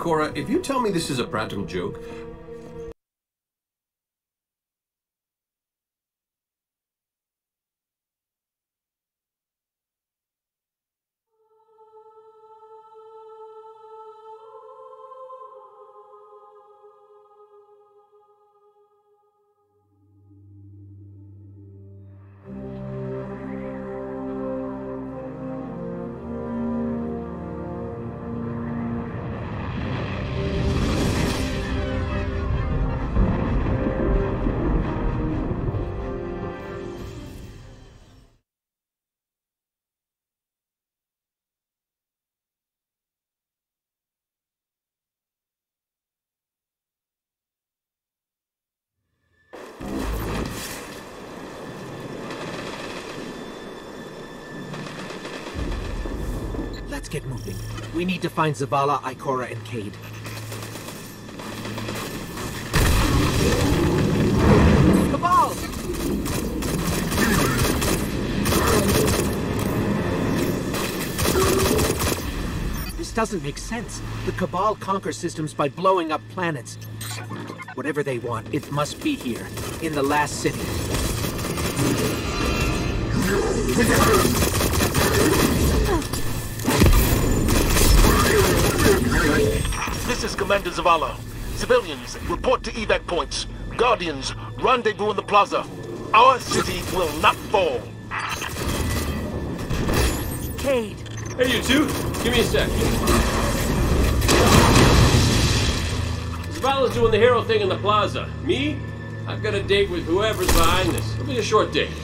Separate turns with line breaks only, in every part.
Ikora, if you tell me this is a practical joke...
Let's get moving. We need to find Zavala, Ikora, and Cade. Cabal! This doesn't make sense. The Cabal conquer systems by blowing up planets. Whatever they want, it must be here, in the last city.
This is Commander Zavala. Civilians, report to evac points. Guardians, rendezvous in the plaza. Our city will not fall.
Cade!
Hey, you two! Give me a sec. Zavala's doing the hero thing in the plaza. Me? I've got a date with whoever's behind this. It'll be a short date.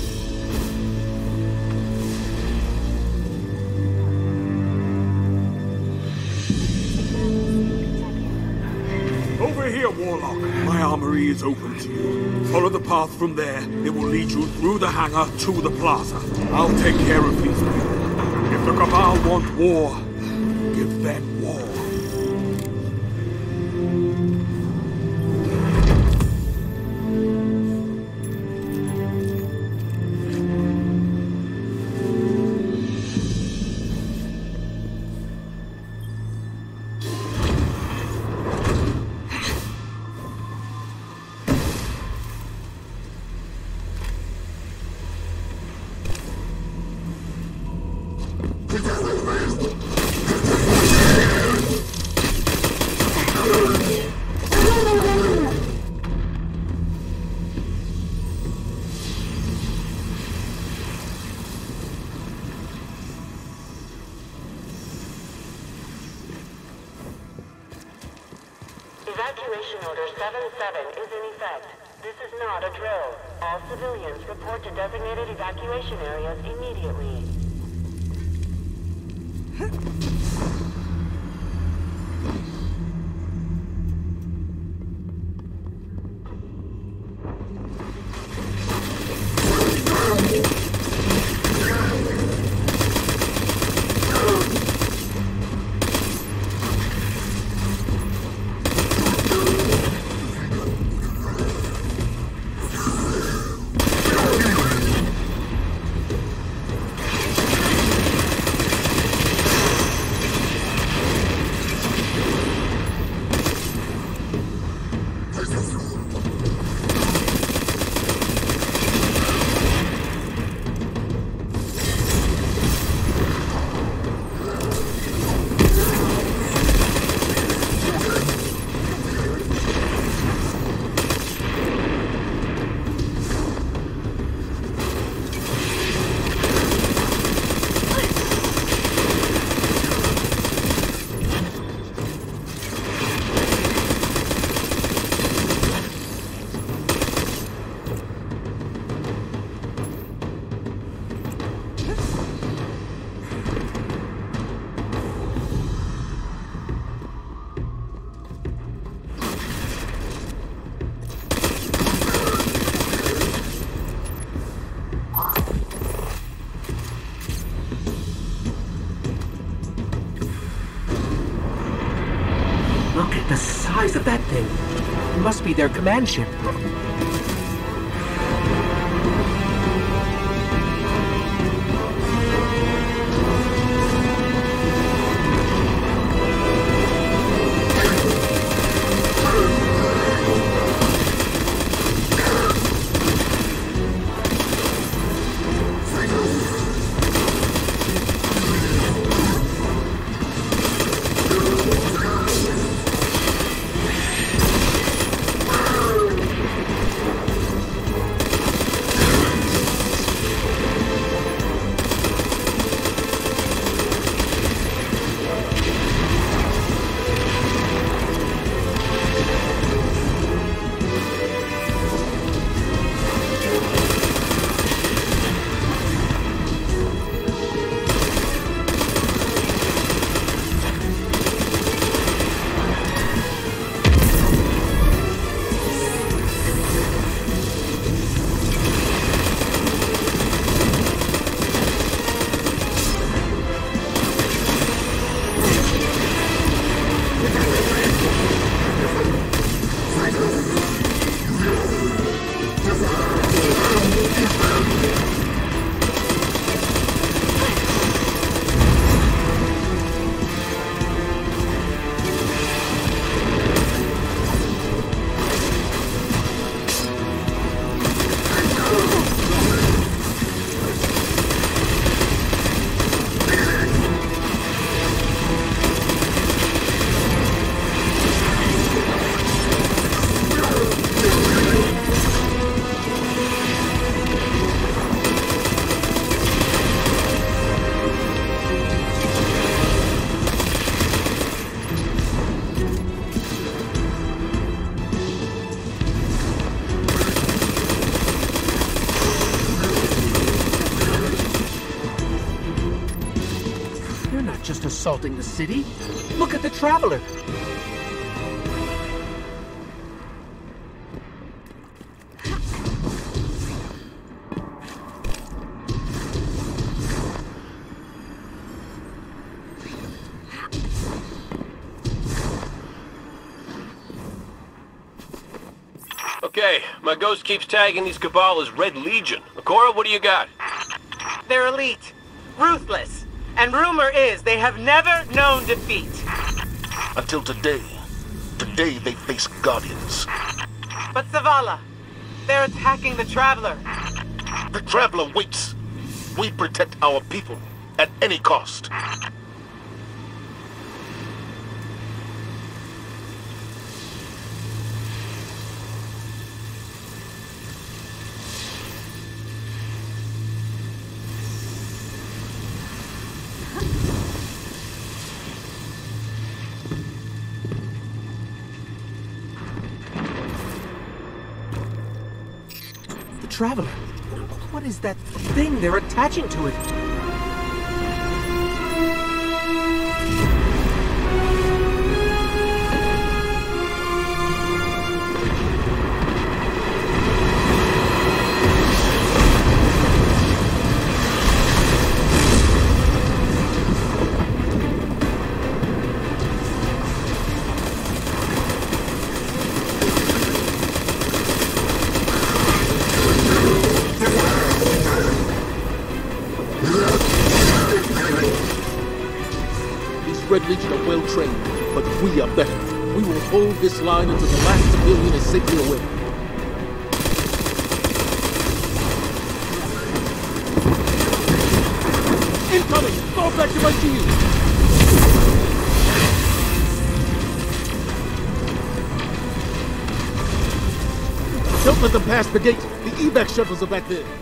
Over here, Warlock. My armory is open to you. Follow the path from there. It will lead you through the hangar to the plaza. I'll take care of these men. If the Cabal want war, give them war.
Evacuation Order 77 is in effect. This is not a drill. All civilians report to designated evacuation areas immediately.
Look at the size of that thing. It must be their command ship. assaulting the city. Look at the Traveler.
Okay, my ghost keeps tagging these Cabal as Red Legion. Waqar, what do you got?
They're elite, ruthless, and rumor is they have never known defeat.
Until today. Today they face Guardians.
But Zavala, they're attacking the Traveler.
The Traveler waits. We protect our people at any cost.
Traveler. What is that thing they're attaching to it?
Red Legion are well trained, but we are better. We will hold this line until the last civilian is safely away. Incoming! Fall back to my shield! Don't let them pass the gate. The evac shuttles are back there.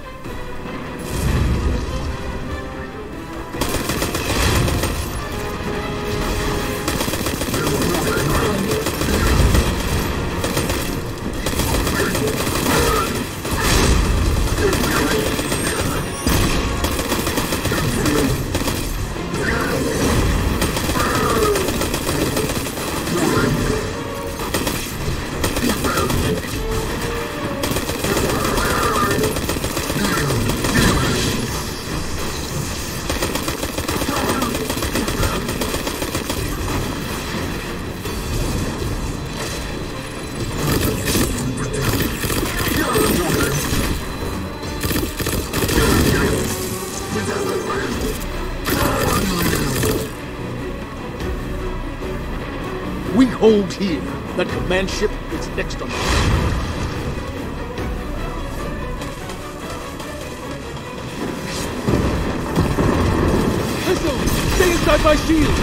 We hold here. The command ship is next on the list. Missile! Stay inside my shield!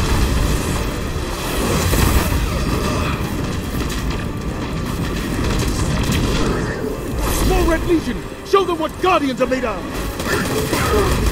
More Red Legion! Show them what Guardians are made of!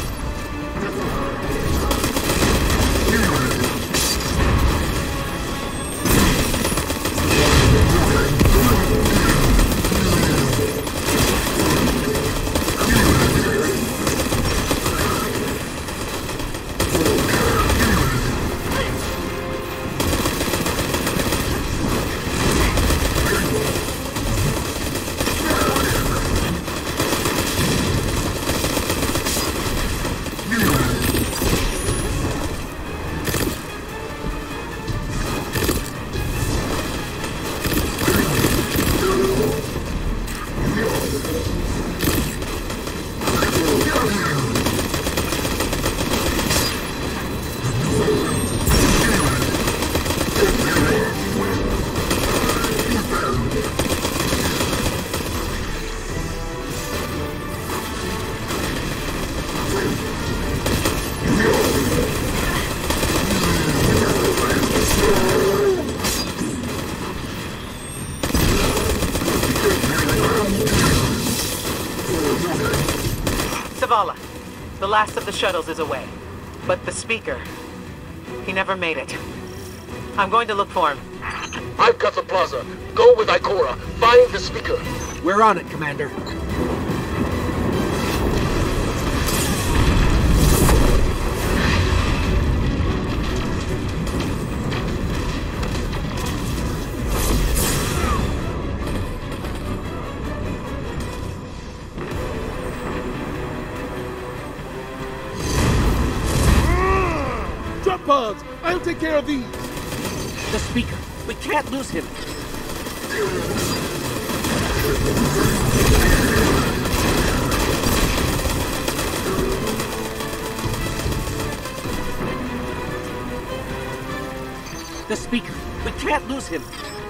Zavala, the last of the shuttles is away. But the speaker, he never made it. I'm going to look for him.
I've got the plaza. Go with Ikora. Find the speaker.
We're on it, Commander.
pods. I'll take care of these.
The speaker. We can't lose him. The speaker. We can't lose him.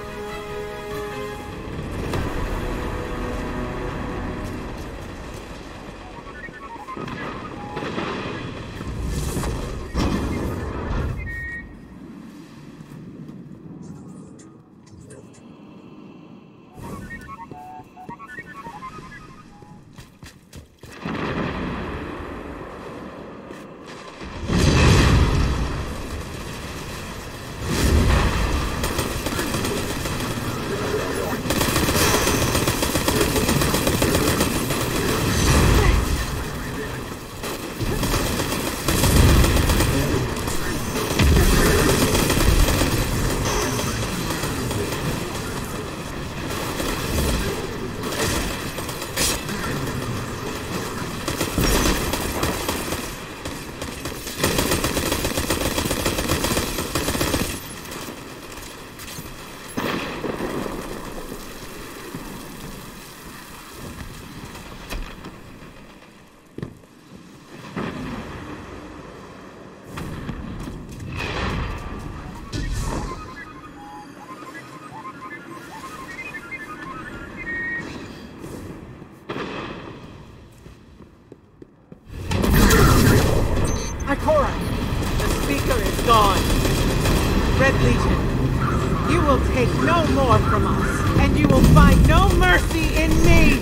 The speaker is gone. Red Legion, you will take no more from us, and you will find no mercy in me!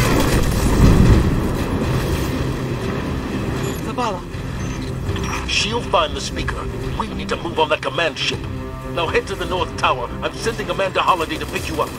Zavala.
She'll find the speaker. We need to move on that command ship. Now head to the North Tower. I'm sending Amanda Holliday to pick you up.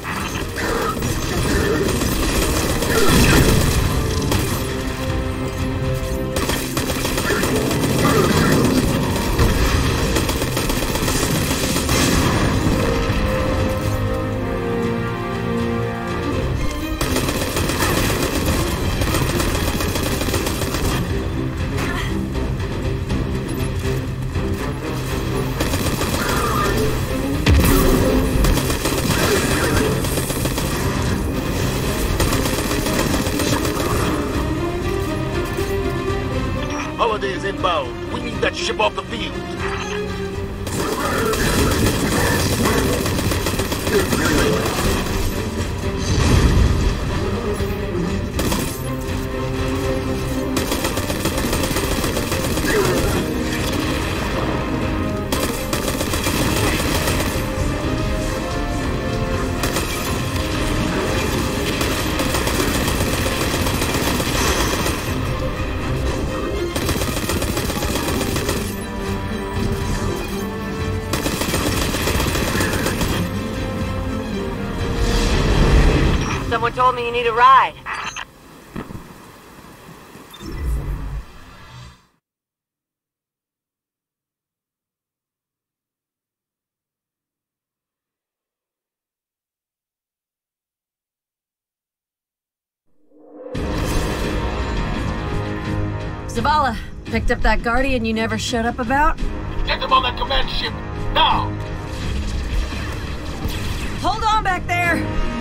Holiday is inbound. We need that ship off the field.
Someone told me you need a ride.
Zavala, picked up that Guardian you never shut up about?
Get them on that command ship, now!
Hold on back there!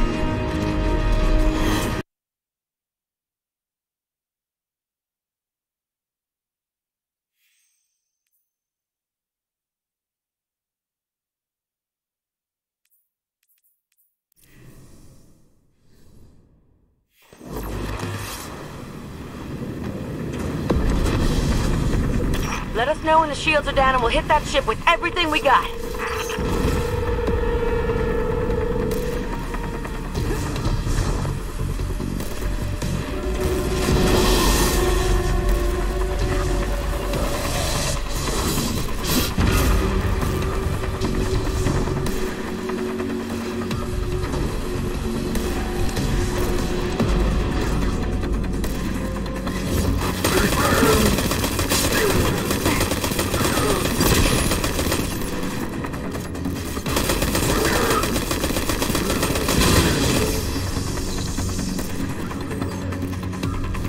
Let us know when the shields are down and we'll hit that ship with everything we got.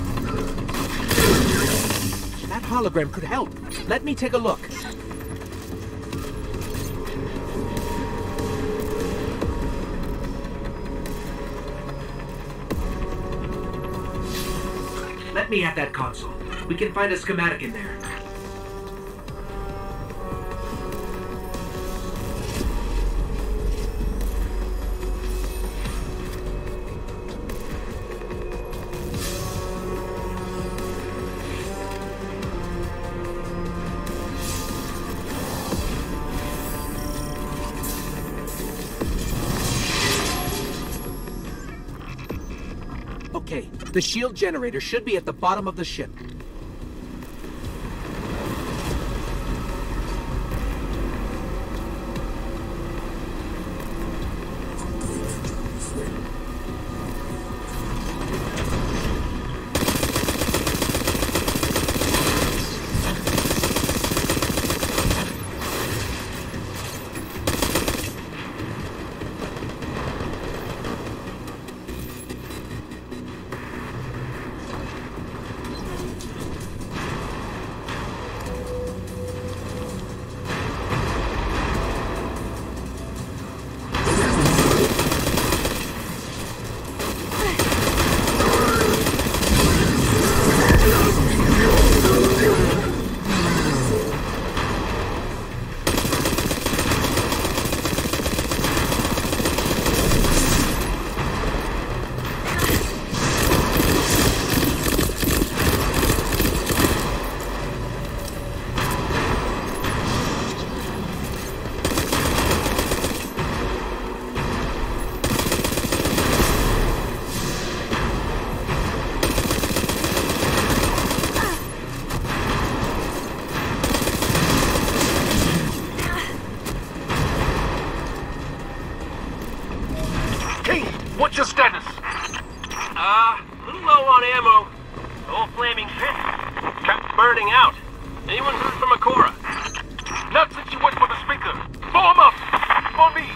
Hologram could help. Let me take a look. Let me at that console. We can find a schematic in there. Okay, the shield generator should be at the bottom of the ship.
What's your status?
A little low on ammo. The whole flaming pit kept burning out. Anyone heard from Akora?
Not since you went for the speaker. Form up! On me!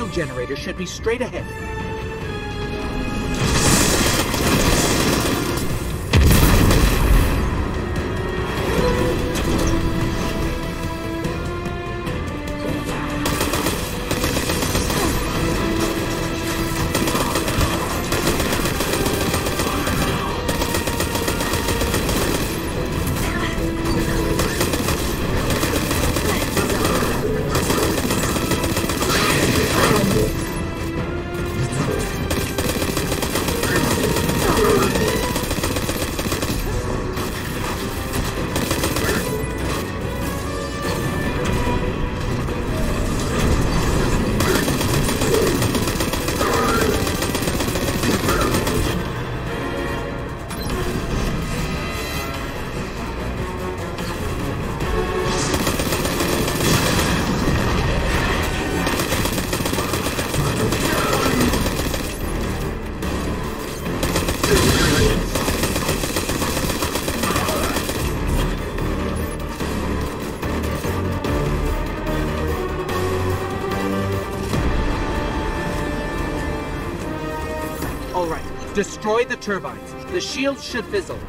shield generator should be straight ahead. Destroy the turbines. The shield should fizzle.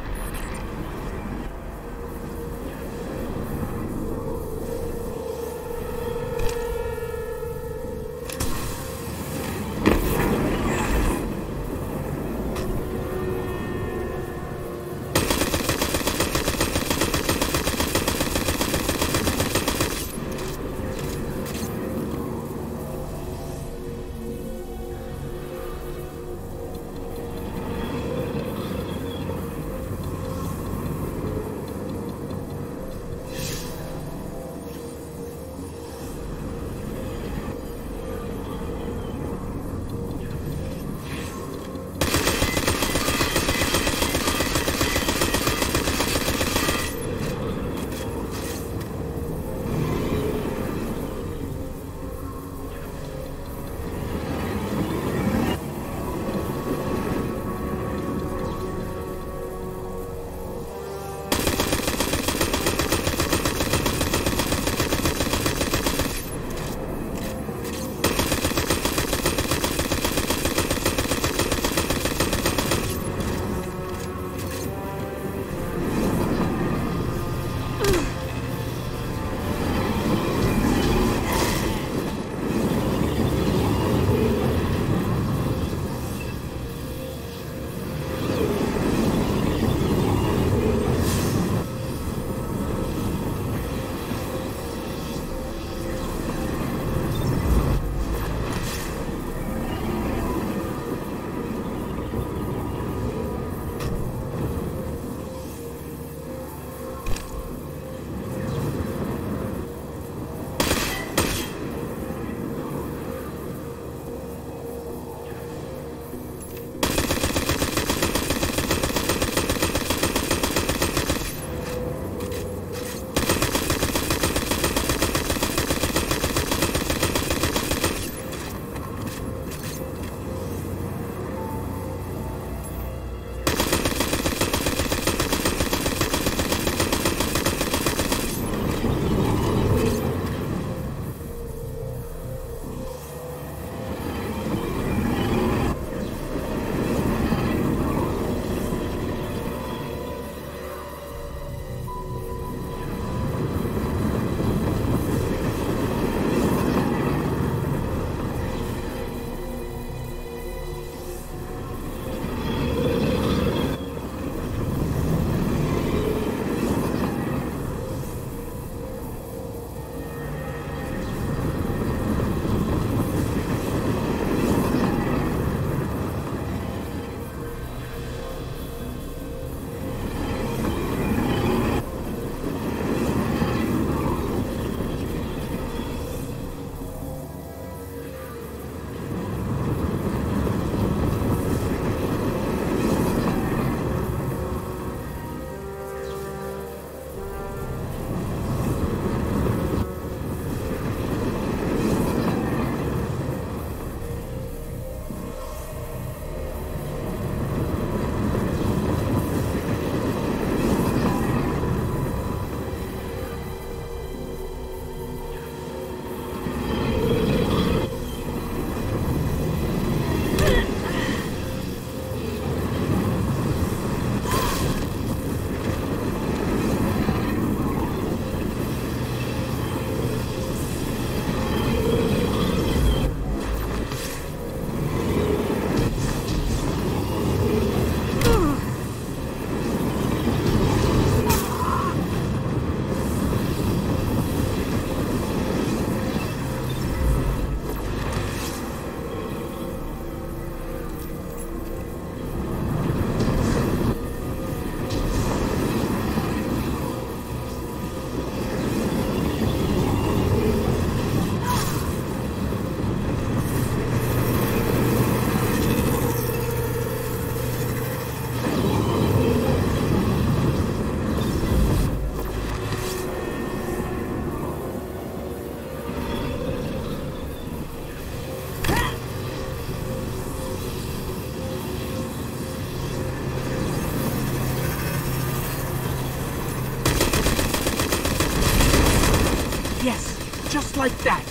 like that.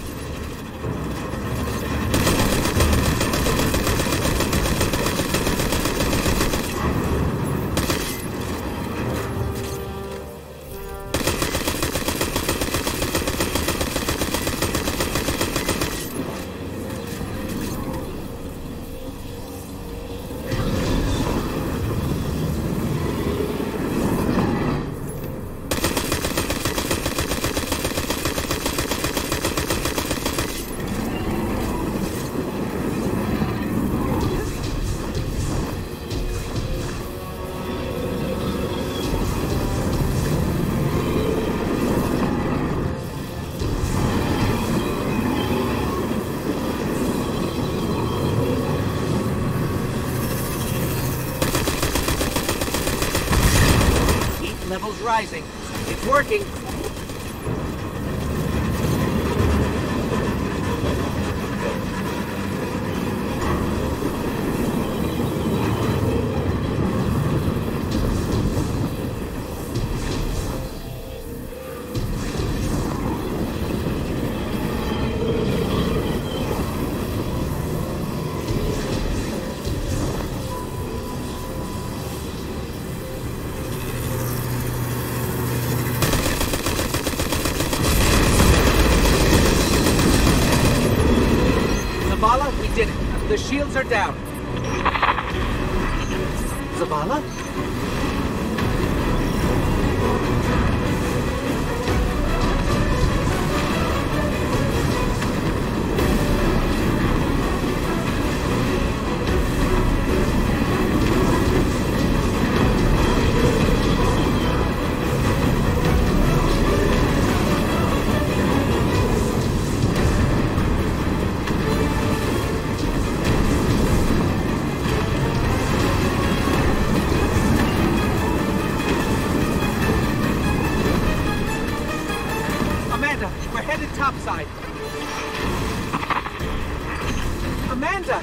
Level's rising. It's working. Zavala, we did it. The shields are down. Zavala? We're headed topside. Amanda!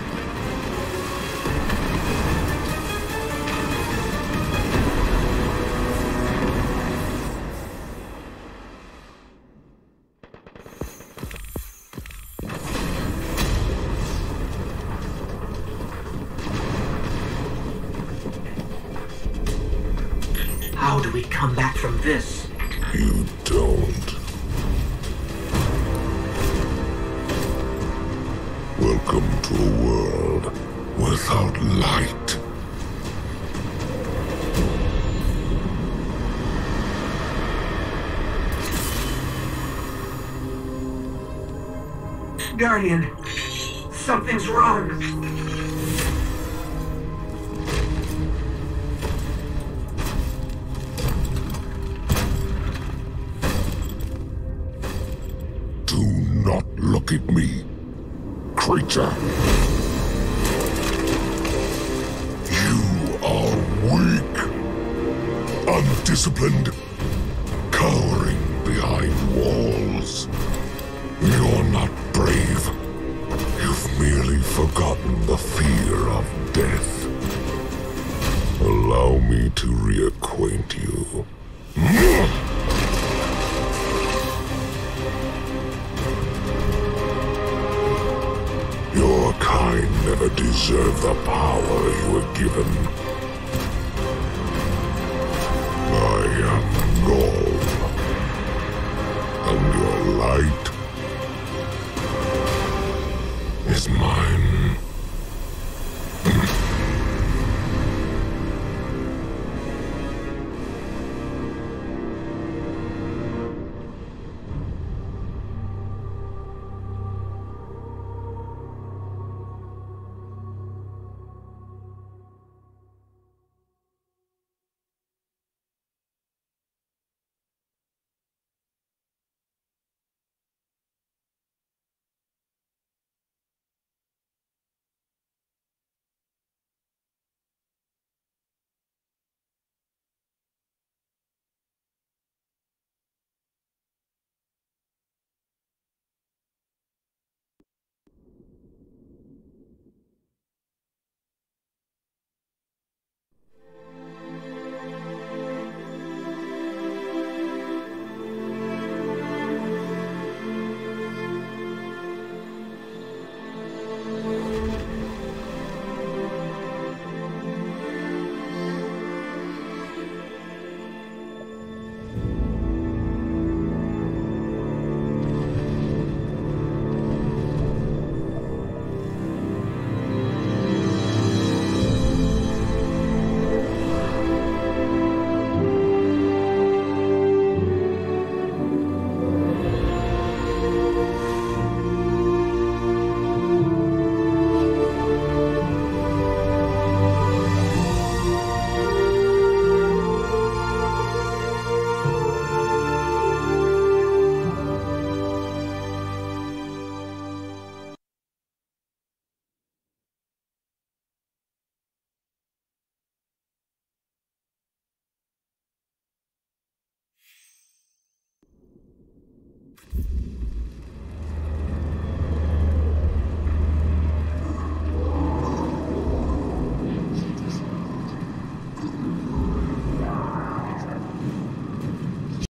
How do we come back from this?
You don't. Welcome to a world without light.
Guardian, something's wrong.
Do not look at me, creature. You are weak, undisciplined, cowering behind walls. You're not brave. You've merely forgotten the fear of death. Allow me to reacquaint you. Your kind never deserved the power you were given. I am God.